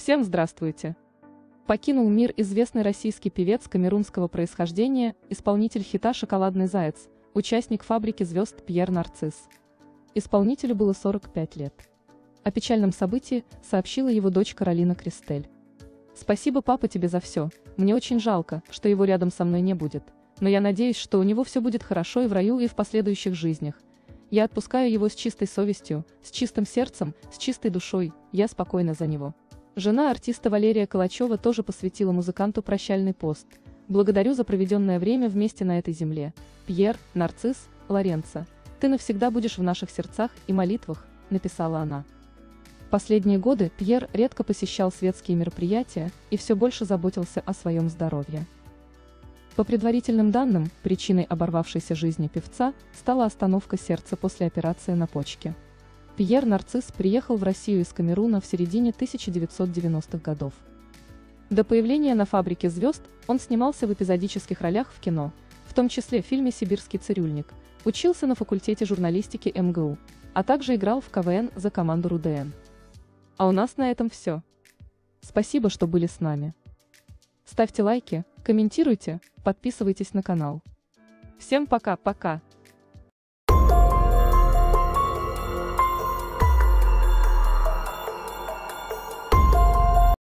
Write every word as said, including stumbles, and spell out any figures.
Всем здравствуйте! Покинул мир известный российский певец камерунского происхождения, исполнитель хита «Шоколадный заяц», участник «Фабрики звезд» Пьер Нарцисс. Исполнителю было сорок пять лет. О печальном событии сообщила его дочь Каролина Кристель. «Спасибо, папа, тебе за все. Мне очень жалко, что его рядом со мной не будет. Но я надеюсь, что у него все будет хорошо и в раю, и в последующих жизнях. Я отпускаю его с чистой совестью, с чистым сердцем, с чистой душой, я спокойна за него». Жена артиста Валерия Калачева тоже посвятила музыканту прощальный пост. «Благодарю за проведенное время вместе на этой земле. Пьер, Нарцисс, Лоренцо, ты навсегда будешь в наших сердцах и молитвах», — написала она. В последние годы Пьер редко посещал светские мероприятия и все больше заботился о своем здоровье. По предварительным данным, причиной оборвавшейся жизни певца стала остановка сердца после операции на почке. Пьер Нарцисс приехал в Россию из Камеруна в середине тысяча девятьсот девяностых годов. До появления на «Фабрике звезд» он снимался в эпизодических ролях в кино, в том числе в фильме «Сибирский цирюльник», учился на факультете журналистики эм гэ у, а также играл в ка вэ эн за команду РУДН. А у нас на этом все. Спасибо, что были с нами. Ставьте лайки, комментируйте, подписывайтесь на канал. Всем пока-пока!